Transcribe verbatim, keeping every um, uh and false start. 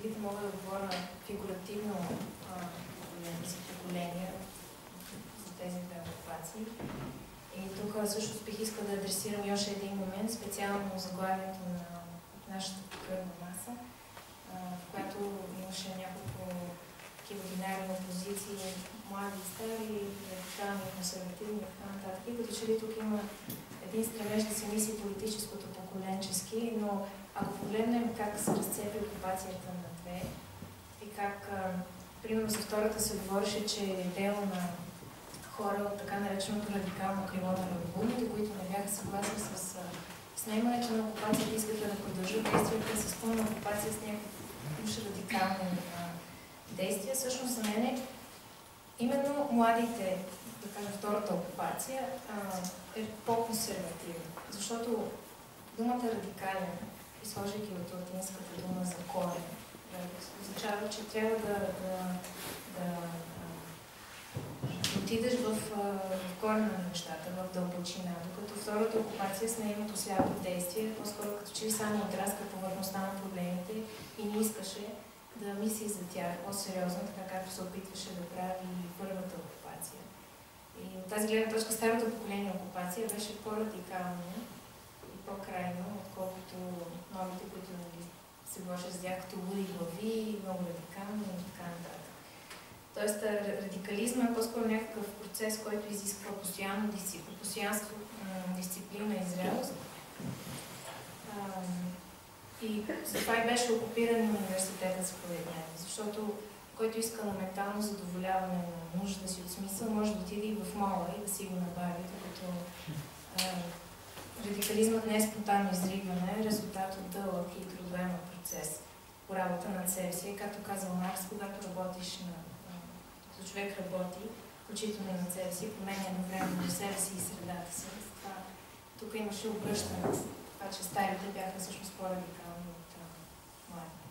вида мога да говоря фигуративно за поколения, за тези две окупации. И тук също бих искала да адресирам и още един момент, специално заглавието на нашата кръгла маса, в която имаше няколко такива бинарни опозиции, млади и стари, радикални, консервативни и така нататък. И като че ли тук има един стремеж да се мисли политическото поколенчески, но ако погледнем как се разцепи окупацията на две и как, примерно за втората се говореше, че е дело на хора от така нареченото радикално крило на революцията, които не бяха съгласни с снемането на окупацията, искаха да продължат действията с пълна окупация с някакви уж радикални действия. Всъщност за мен именно младите, да кажа втората окупация, е по-консервативна. Защото думата радикален, изложайки от латинската дума за корен, означава, че трябва да, да, да, да отидеш в, в корена на нещата, в дълбочина, докато втората окупация с нейното сляпо действие, по-скоро като че само отраска повърхността на проблемите и не искаше да мисли за тях по-сериозно, така както се опитваше да прави първата окупация. И от тази гледна точка старото поколение окупация беше по-радикално и по-крайно, отколкото новите, които се говореше за тях като луди глави, много радикално и така нататък. Тоест радикализма е по-скоро някакъв процес, който изисква постоянно дисциплина, постоянство, дисциплина и зрелост. И затова и беше окупиран университетът според мен, защото който иска моментално задоволяване на нуждата си от смисъл, може да отиде и в мола и да си го набави, докато радикализмът не е спонтанно изригване, е резултат от дълъг и трудоемък процес по работа над себе си. Както казал Маркс, когато работиш на... като човек работи, включително и над себе си, променя едновременно себе си и средата си. Това, тук имаше обръщане, това, че старите бяха всъщност по-радикални от млади.